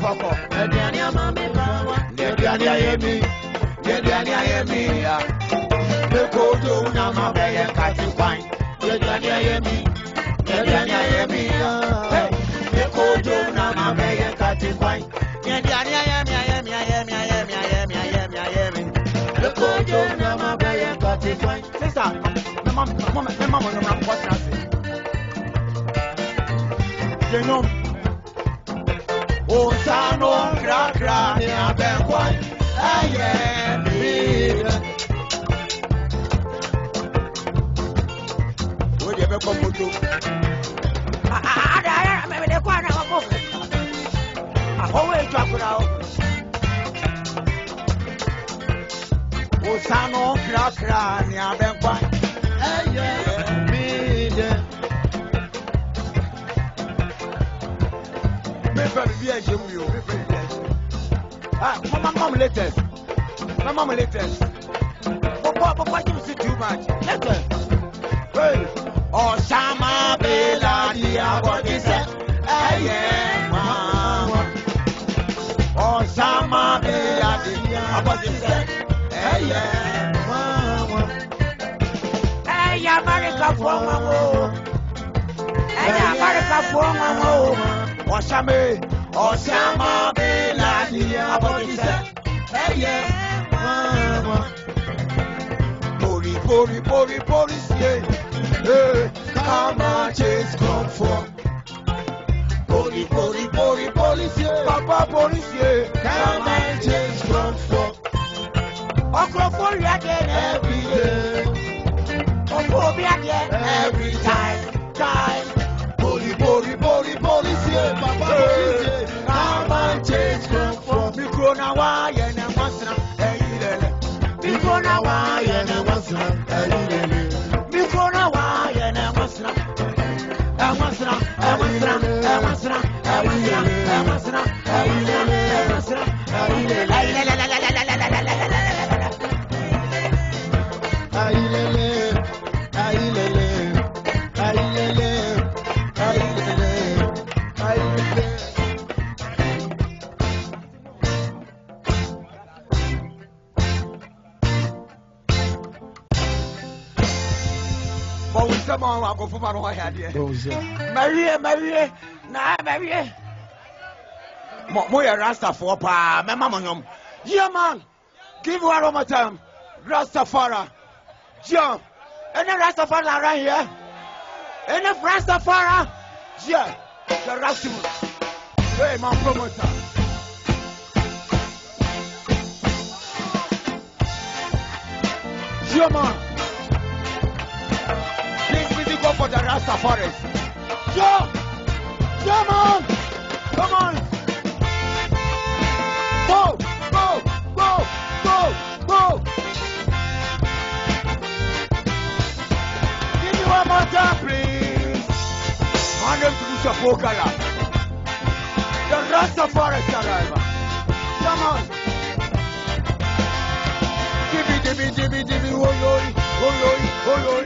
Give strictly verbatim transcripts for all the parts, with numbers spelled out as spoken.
foko. Ediania mami bawa. Ediania yemi. Ediania yemi ya. Beko do na mabeye kati wine. Ediania yemi. Ediania yemi ya. Hey. Beko do na mabeye kati wine. Ediania yemi yemi yemi yemi yemi yemi yemi. Beko do na mabeye kati wine. Sister, my mom, my mom, my mom, my mom, what's that? You know. O sano gra gra ni abenkwa aye mi o de be ko moto ah ah ah me de kwa na ko ah o we tu akura o sano gra gra ni abenkwa aye mi me fa bi a jemu yo me fa bi a ah mama mama latest mama mama latest papa papa you see too much latest hey oh sama bela dia body set eh mama oh sama bela dia body set eh mama eh ya America for mama eh ya America for mama Osame, Osama Beladia, body set. Hey, yeah, mama. Pori, pori, pori, police, yeah. Hey, come on, chase, come for. Pori, pori, pori, police, yeah. Papa, police, yeah. Come on, chase, come for. Okro for you again every day. Okro be again every time, time. Pori, pori, pori, police, yeah. Papa, police, yeah. Come on, change, come for. Mikro na waya na masna, eh ilele. Mikro na waya na masna, eh ilele. Mikro na waya na masna, eh masna, eh masna, eh masna, eh ilele, eh masna, eh ilele, eh masna, eh ilele. Ay la la la la la la la la la la la. Ay ilele, ay ilele, ay ilele. Maria, Maria, nah, Maria. Moya Rasta for pa, my mama. Yeah, man, give one more time. Rastafari, yeah, and the Rastafari around here, and the Rastafari, yeah, the Rastafari. Hey, my promoter. Yeah, man. Go for the Rastafari. Yeah, yeah, man. Come on. Go, go, go, go, go. Give me one more time, please. I'm going to do some okala. The Rastafari arrival. Come on. Give me, give me, give me, give me. Oh, oh, oh, oh, oh.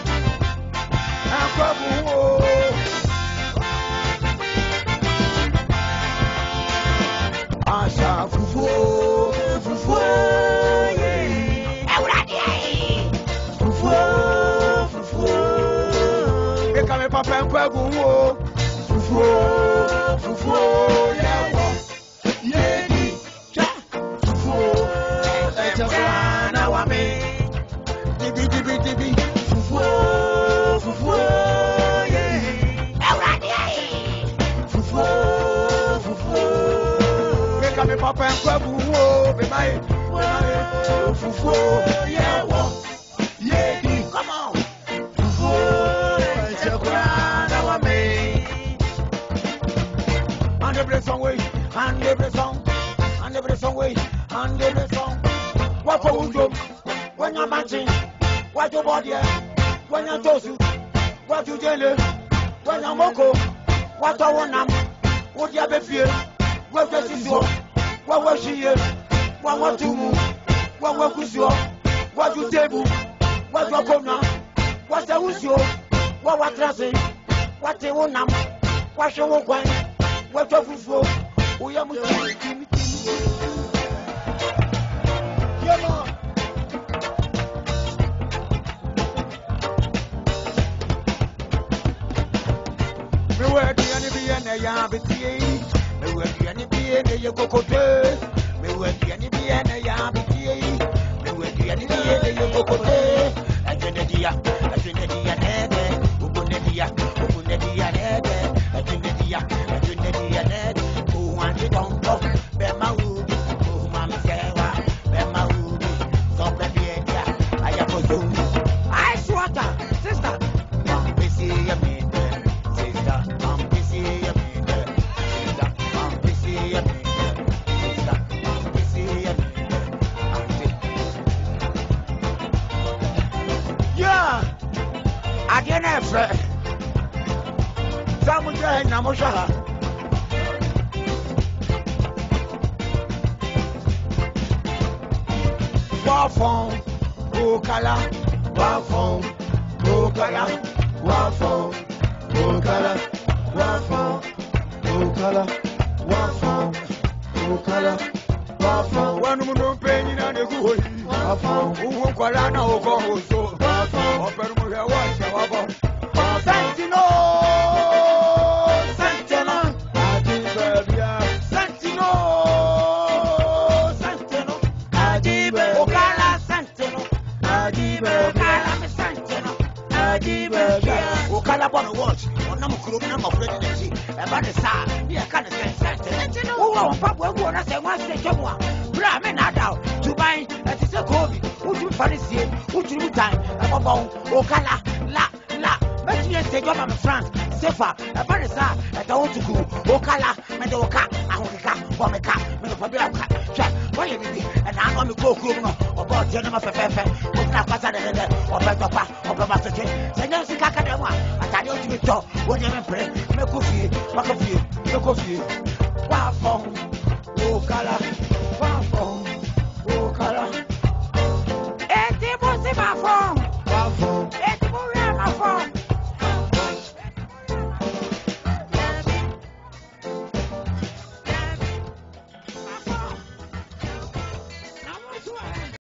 Asha fufu fufu yeah Euradi fufu fufu e kame papa nkwagu wo fufu fufu yeah wo yedi cha fufu e jabana wa me dibi dibi dibi fufu fufu yeah Euradi fufu fufu me papa and Kwabu, be my fufu, yeah, walk, yeah, come on, fufu, it's a grand our may. And every song way, and every song, and every song way, and every song. What for you when you're matching? What your body, when you're tosu, what you jelly, when you're moko, what I want, what you be fear, what does it do? What was she? What was you? What was you? What you table? What you come now? What's the issue? What was dressing? What they want now? What you want? What you for? We are moving. Come on. Me work the enemy and I am the Me work the enemy and I am the Me work the enemy and I am the Me work the enemy and I am the I do the dia, I do the dia, nede. Ubu the dia, ubu the dia, nede. I do the dia, I do the dia, nede. Who wants to don't go? Be my ubi, who mama say wa? Be my ubi, so be the dia. I am for you. I swear, sister, mom, we see you me. Samuja na mosha wafon okala wafon okala wafon okala wafon okala wafon okala wafon wanu mu penyi na de ku wafon uwo kwala na oko ozo wafon operu mo ya wa se wa bo Santino, Santino, Adibia, Santino, Santino, Adibia, Okala, Santino, Adibia, Okala, Santino, Adibia, Okala, want to watch. On number crew, number of presidency, about the side, we are kind of Santino. Who are Papa, who are saying one stage of one, Brahman, I doubt, to buy at the Sokovi, who to fancy, who to time, about Okala, La. But you say, John, France, Sefa, a Parisa, at the old school, Okala, Medoka, Ahika, Bomeka, Medoka, what you did, and I'm on the go criminal about General Fefe, or Nakasa, or Papa, or Papa, Senor Sikakadama, I tell you to be taught, what you pray,